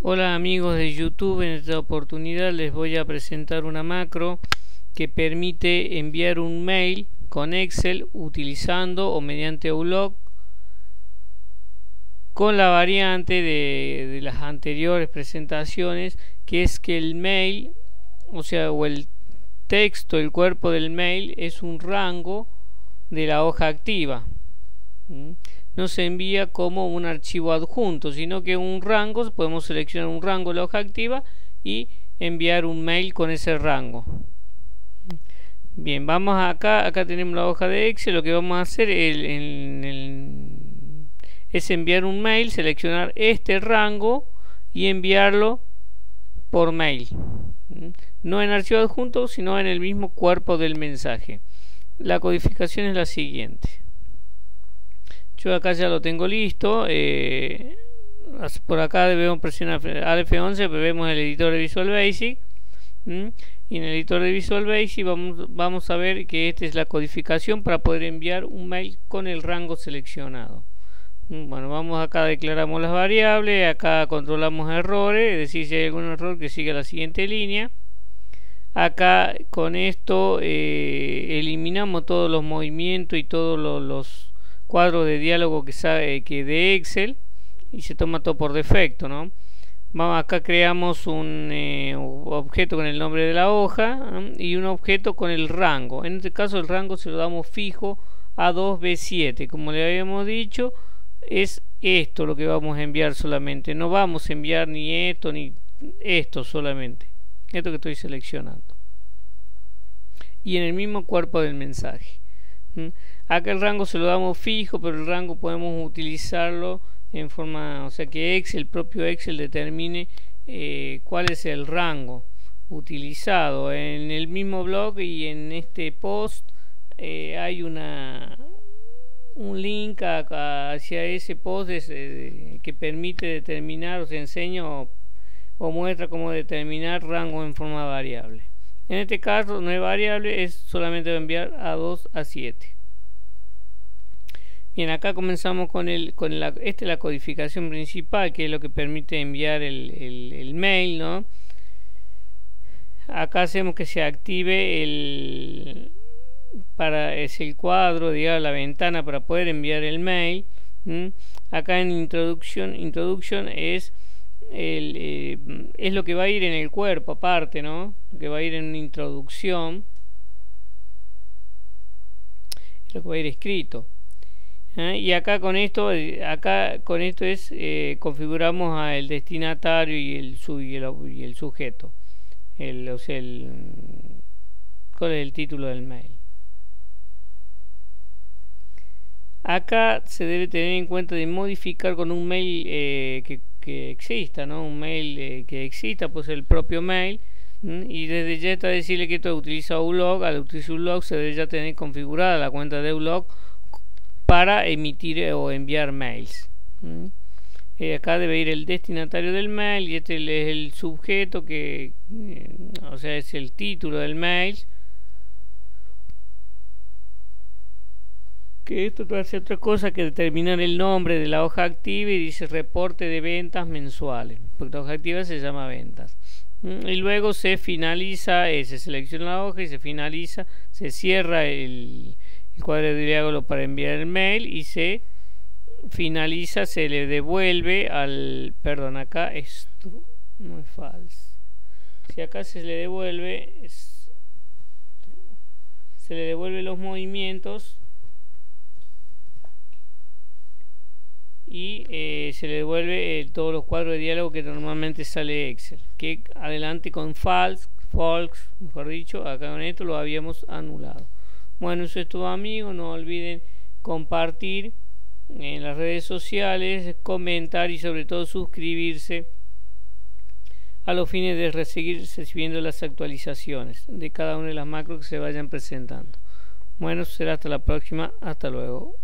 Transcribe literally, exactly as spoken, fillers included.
Hola amigos de YouTube, en esta oportunidad les voy a presentar una macro que permite enviar un mail con Excel utilizando o mediante Outlook, con la variante de, de las anteriores presentaciones, que es que el mail, o sea, o el texto, el cuerpo del mail es un rango de la hoja activa. ¿Mm? No se envía como un archivo adjunto, sino que un rango, podemos seleccionar un rango de la hoja activa y enviar un mail con ese rango. Bien, vamos acá, acá tenemos la hoja de Excel. Lo que vamos a hacer el, el, el, es enviar un mail, seleccionar este rango y enviarlo por mail. No en archivo adjunto, sino en el mismo cuerpo del mensaje. La codificación es la siguiente. Yo acá ya lo tengo listo. Eh, por acá debemos presionar Alt F once, pero vemos el editor de Visual Basic. ¿Mm? Y en el editor de Visual Basic vamos, vamos a ver que esta es la codificación para poder enviar un mail con el rango seleccionado. ¿Mm? Bueno, vamos acá, declaramos las variables, acá controlamos errores, es decir, si hay algún error que siga la siguiente línea. Acá con esto eh, eliminamos todos los movimientos y todos los, los cuadros de diálogo que sabe que de Excel, y se toma todo por defecto, ¿no? Vamos, acá creamos un eh, objeto con el nombre de la hoja, ¿no? Y un objeto con el rango. En este caso el rango se lo damos fijo a dos B siete, como le habíamos dicho. Es esto lo que vamos a enviar solamente, no vamos a enviar ni esto ni esto, solamente esto que estoy seleccionando, y en el mismo cuerpo del mensaje. ¿Mm? Acá el rango se lo damos fijo, pero el rango podemos utilizarlo en forma, o sea que Excel, el propio Excel determine eh, cuál es el rango utilizado. En el mismo blog y en este post eh, hay una un link a, a, hacia ese post de, de, que permite determinar, os enseño o, o muestra cómo determinar rango en forma variable. En este caso no es variable, es solamente enviar a dos a siete. Bien, acá comenzamos con el con la esta es la codificación principal, que es lo que permite enviar el, el, el mail, ¿no? Acá hacemos que se active el para es el cuadro, digamos, la ventana para poder enviar el mail. ¿Mm? Acá en introducción, introduction es el, eh, es lo que va a ir en el cuerpo aparte, ¿no? Lo que va a ir en una introducción, es lo que va a ir escrito. ¿Eh? Y acá con esto, acá con esto es eh, configuramos al destinatario y el, su, y el, y el sujeto, el, o sea, el, cuál es el título del mail. Acá se debe tener en cuenta de modificar con un mail eh, que, que exista, ¿no? Un mail eh, que exista, pues el propio mail. ¿Mm? Y desde ya está decirle que esto utiliza Outlook. Al utilizar Outlook se debe ya tener configurada la cuenta de Outlook para emitir o enviar mails. ¿Mm? Eh, acá debe ir el destinatario del mail, y este es el sujeto que, eh, o sea, es el título del mail. Que esto no hace otra cosa que determinar el nombre de la hoja activa, y dice reporte de ventas mensuales, porque la hoja activa se llama ventas. ¿Mm? Y luego se finaliza, eh, se selecciona la hoja y se finaliza, se cierra el el cuadro de diálogo para enviar el mail y se finaliza, se le devuelve al, perdón, acá esto no es falso, si acá se le devuelve es, se le devuelve los movimientos y eh, se le devuelve eh, todos los cuadros de diálogo que normalmente sale Excel, que adelante con false, false, mejor dicho, acá con esto lo habíamos anulado. Bueno, eso es todo, amigos. No olviden compartir en las redes sociales, comentar y sobre todo suscribirse a los fines de seguir recibiendo las actualizaciones de cada una de las macros que se vayan presentando. Bueno, será hasta la próxima. Hasta luego.